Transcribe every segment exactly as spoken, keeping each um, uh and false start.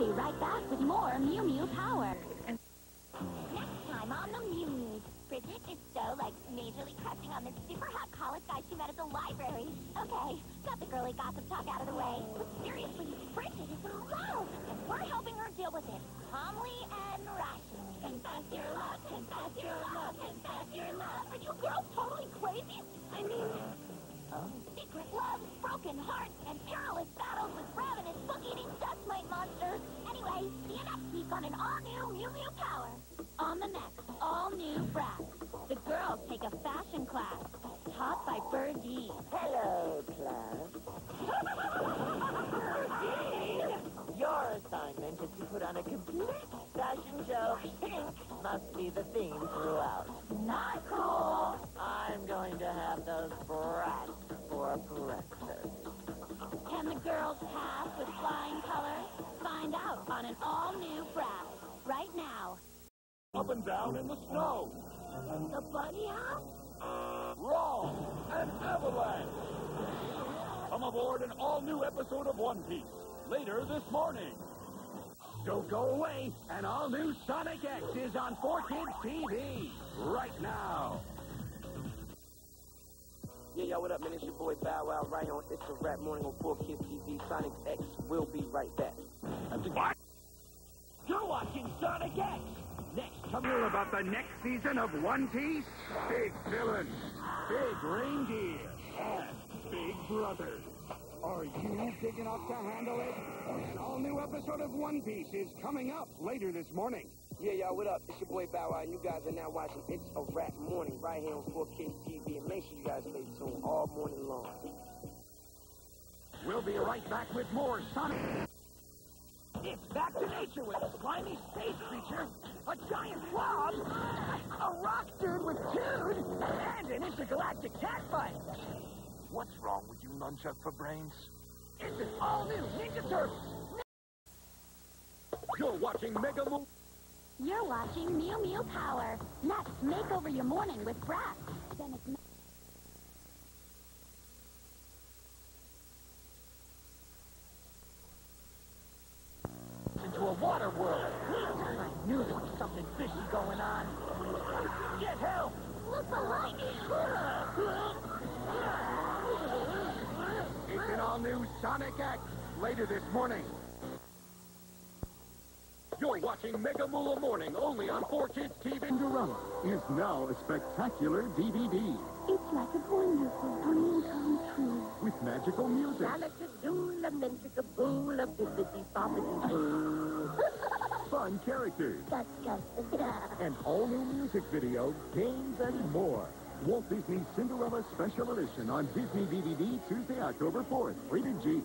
be right back with more Mew Mew Power. Next time on the Mew News, Bridget is so, like, majorly crushing on this super hot college guy she met at the library. Okay, got the girly gossip talk out of the way. But seriously, Bridget is in love, and we're helping her deal with it calmly and rationally. Confess your love, confess your love, confess your love. Are you girls totally crazy? I mean... Oh. Secret love, broken hearts, and perilous battles with ravenous book-eating dust mite monsters. Anyway, see you next week on an all-new Mew Mew Power. On the next all-new Brat, the girls take a fashion class taught by Birdie. Hello, class. Your assignment is to put on a complete fashion show. Pink must be the theme throughout. Not cool. I'm going to have those brats for breakfast. Can the girls pass with flying colors? Find out on an all-new Brat right now. Up and down in the snow. The bunny house? Wrong! An avalanche! Come aboard an all-new episode of One Piece, later this morning. Don't go away, an all-new Sonic X is on four Kids T V, right now. Yeah, yo, what up, man? It's your boy Bow Wow right on It's a Rap Morning on four Kids T V. Sonic X will be right back. What? You're watching Sonic X! Next, come hear about the next season of One Piece? Big villains, big reindeer, and big brothers. Are you big enough to handle it? An all-new episode of One Piece is coming up later this morning. Yeah, y'all, what up? It's your boy Bow Wow, and you guys are now watching It's a Rap Morning right here on four Kids T V. And make sure you guys stay tuned all morning long. We'll be right back with more Sonic. It's back to nature with a slimy space creature, a giant blob, a rock dude with dude, and an intergalactic cat fight. What's wrong with you, Nunchuck for brains? It's an all-new Ninja Turtles. You're watching Mega Mo... You're watching Mew Mew Power. Next, make over your morning with Brat. Then it's... into a water world. I knew there was something fishy going on. Get help! Look behind you! It's an all-new Sonic X, later this morning. You're watching Mega Moolah Morning, only on four Kids T V. Cinderella is now a spectacular D V D. It's like a wonderful dream come true. With magical music. Fun characters. An all-new music video, games, and more. Walt Disney's Cinderella Special Edition on Disney D V D Tuesday, October fourth. Rated G.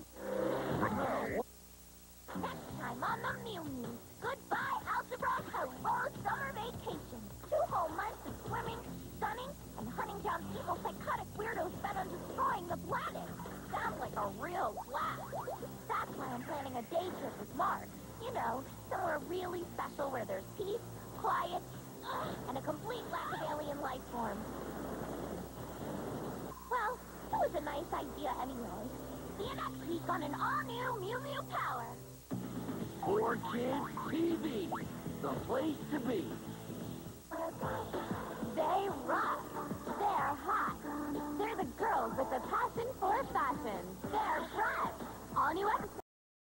Next time on the Mew Mew. Goodbye, Algebra. Hello, summer vacation. Two whole months of swimming, stunning, and hunting down evil psychotic weirdos bent on destroying the planet. Sounds like a real blast. That's why I'm planning a day trip with Mark. You know, somewhere really special where there's peace, quiet, and a complete lack of alien life forms. Well, it was a nice idea anyway. See you next week on an all-new Mew Mew Power. four Kids T V, the place to be. They rock. They're hot. They're the girls with the passion for fashion. They're fresh. All new